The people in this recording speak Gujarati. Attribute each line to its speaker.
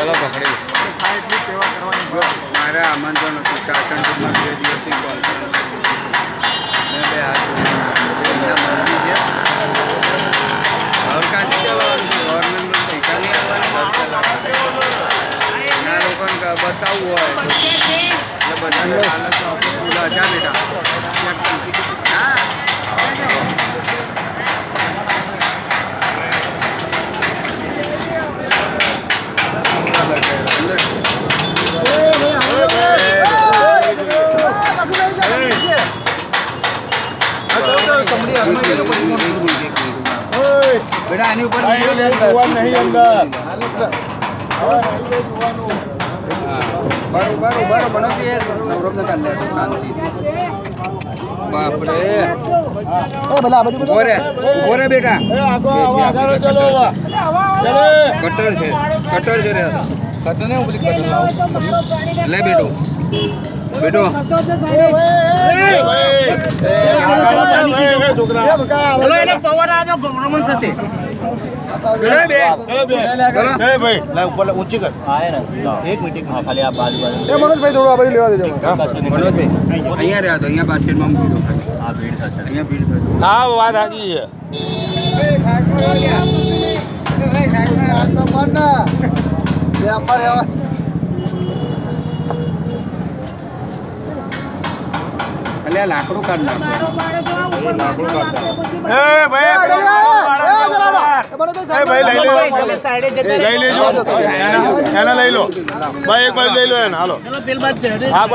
Speaker 1: ચલો પકડી
Speaker 2: થાય એટલી સેવા કરવાની
Speaker 1: મારે આમંત્રણ હતું શાસન ટૂંકમાં 2 દિવસની કોન્ફરન્સ મેં 2 હાથ કાંથી ચલાવવાનું ગવર્મેન્ટનો પૈસા નહીં આવવાના એના લોકોને બતાવવું હોય એટલે બધાને હાલત પૂરા હજાર બેટા હા बेटा आने ऊपर वीडियो ले अंदर नहीं अंदर बरोबर बरोबर बनवते नवरत्न काढले शांती बाप रे ए भला बोरे बेटा चलो कटर છે રે कटर ने ऊपर कटर लाओ ले बेटो बेटो चलो એને પવન આજો ભ્રમણ થશે ચલો બે ચલો ભાઈ લે ઉપર ઊંચી કર આય ને એક મિનિટ હા ખાલી આ બાજુ બાજુ એ મનોજભાઈ થોડું આ બાજુ લેવા દેજો મનોજભાઈ અહીંયા રહ્યા તો અહીંયા બાસ્કેટમાં મૂકી દો આ ભીડ થશે અહીંયા ભીડ થશે હા વાત સાચી છે એ સાઈડમાં ગયા એ સાઈડમાં મન બે અમાર આવા અલ્યા લાકડું કાઢ નાખ લાકડું કાઢ એ ભાઈ એ ભાઈ લઈ લો તમે સાઈડે જતા લઈ લેજો એના લઈ લો ભાઈ એક બાજુ લઈ લો એને હાલો ચલો પેલ બાદ છે હા